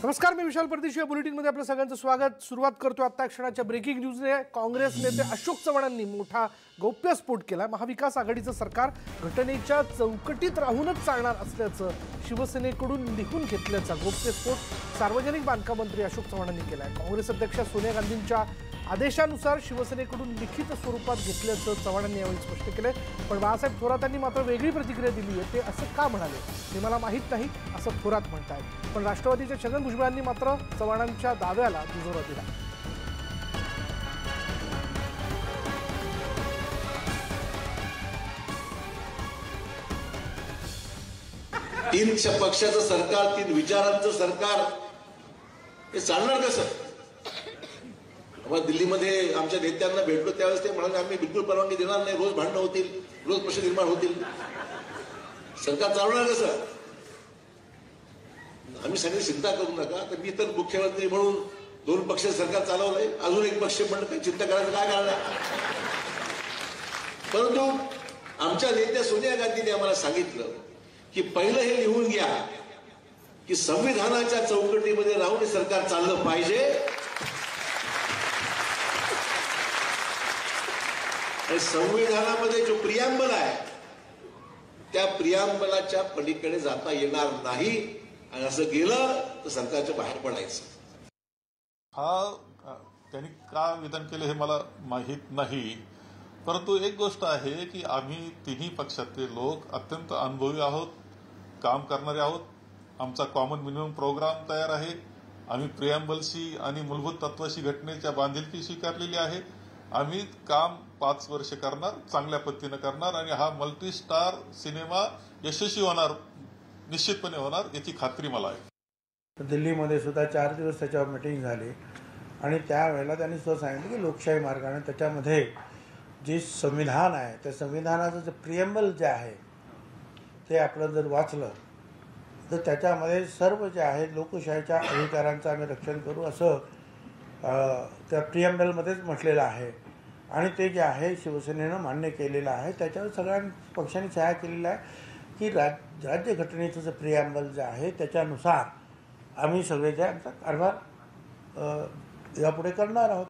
नमस्कार, मी विशाल परदेशी. या बुलेटिनमध्ये आपलं सगळ्यांचं स्वागत. सुरुवात करतो आता क्षणाच्या ब्रेकिंग न्यूजने. काँग्रेस नेते अशोक चव्हाणांनी मोठा गौप्यस्फोट केला. महाविकास आघाडीचं सरकार घटनेच्या चौकटीत राहूनच चालणार असल्याचं शिवसेनेकडून लिहून घेतल्याचा गौप्यस्फोट सार्वजनिक बांधकाम मंत्री अशोक चव्हाणांनी केला. काँग्रेस अध्यक्षा सोनिया गांधींच्या आदेशानुसार शिवसेनेकडून लिखित स्वरूपात घेतल्याचं चव्हाणांनी यावेळी स्पष्ट केलं. पण बाळासाहेब थोरातांनी मात्र वेगळी प्रतिक्रिया दिली आहे. ते असं का म्हणाले हे मला माहीत नाही असं थोरात म्हणतात. पण राष्ट्रवादीच्या छगन भुजबळांनी मात्र चव्हाणांच्या दाव्याला दुजोरा दिला. तीन पक्षाचं सरकार, तीन विचारांचं सरकार हे चालणार कसं? दिल्लीमध्ये आमच्या नेत्यांना भेटलो त्यावेळेस ते म्हणाले आम्ही बिलकुल परवानगी देणार नाही, रोज भांडणं होतील, रोज प्रश्न निर्माण होतील, सरकार चालवणार कसं? आम्ही सगळे चिंता करू नका. तर मी तर मुख्यमंत्री म्हणून 2 पक्ष सरकार चालवलंय, अजून एक पक्ष म्हणलं काही चिंता करायचं काय कारण आहे? परंतु आमच्या नेत्या सोनिया गांधींनी आम्हाला सांगितलं की पहिलं हे लिहून घ्या की संविधानाच्या चौकटीमध्ये राहून हे सरकार चाललं पाहिजे. आणि संविधानामध्ये जो प्रियांबल आहे त्या प्रियांबलाच्या पलीकडे जाता येणार नाही. आणि असं गेलं तर सरकारच्या बाहेर पडायचं. त्यांनी का विधान केलं हे मला माहीत नाही. परंतु एक गोष्ट आहे की आम्ही तिन्ही पक्षातले लोक अत्यंत अनुभवी आहोत, काम करणारे आहोत. आमचा कॉमन मिनिमम प्रोग्राम तयार आहे. आम्ही प्रियांबलशी आणि मूलभूत तत्वाशी घटनेच्या बांधिलकी स्वीकारलेली आहे. आम्ही काम 5 वर्ष करणार, चांगल्या पद्धतीनं करणार आणि हा मल्टी स्टार सिनेमा यशस्वी होणार, निश्चितपणे होणार याची खात्री मला आहे. दिल्लीमध्ये सुद्धा 4 दिवस त्याच्यावर मीटिंग झाली आणि त्यावेळेला त्यांनी सुद्धा सांगितलं की लोकशाही मार्गाने त्याच्यामध्ये जे संविधान आहे त्या संविधानाचं जे प्रिएम्बल जे आहे ते आपलं जर वाचलं तर त्याच्यामध्ये सर्व जे आहे लोकशाहीच्या अधिकारांचं आम्ही रक्षण करू असं त्या प्रिएम्बलमध्येच म्हटलेलं आहे. आणि ते जे आहे शिवसेनेनं मान्य केलेलं आहे. त्याच्यावर सगळ्या पक्षांनी सह्या केलेला आहे की राज्यघटनेचं जे प्रिएम्बल जे आहे त्याच्यानुसार आम्ही सगळे जे आमचा कारभार यापुढे करणार आहोत.